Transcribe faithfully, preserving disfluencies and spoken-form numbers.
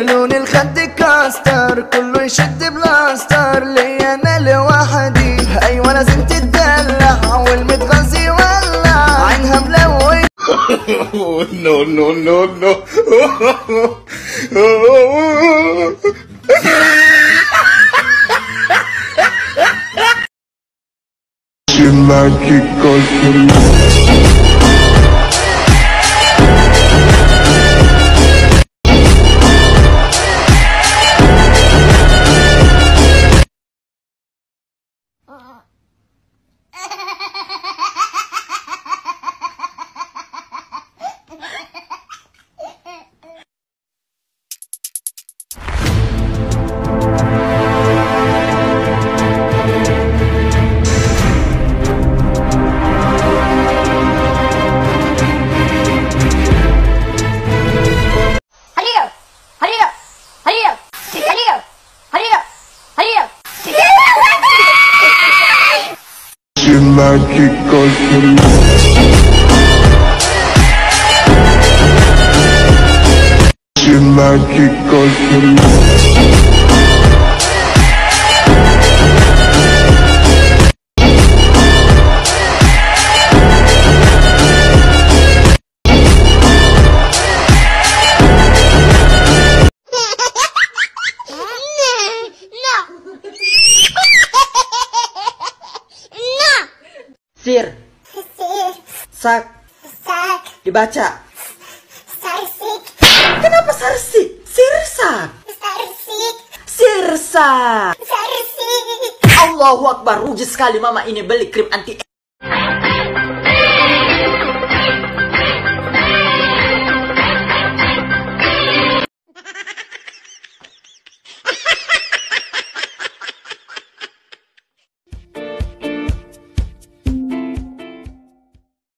لون الخد كاستر كله يشد بلاستر لي انا لوحدي. ايوه لازم تتدلع والمتغذي ولع عينها ملون. نو نو نو نو. She like it 'cause you She like it 'cause you She like it 'cause you Sir. Sir. Sak. Sak. Dibaca. Sarsik. Kenapa sarsik? Sirsak. Sarsik. Sirsak. Sarsik. Allahu Akbar. Rugi sekali mama ini beli krim anti